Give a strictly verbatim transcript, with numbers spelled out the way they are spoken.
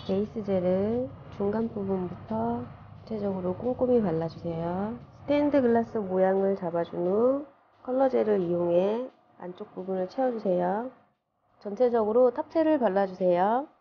베이스 젤을 중간 부분부터 전체적으로 꼼꼼히 발라주세요. 스테인드 글라스 모양을 잡아준 후 컬러 젤을 이용해 안쪽 부분을 채워주세요. 전체적으로 탑재를 발라주세요.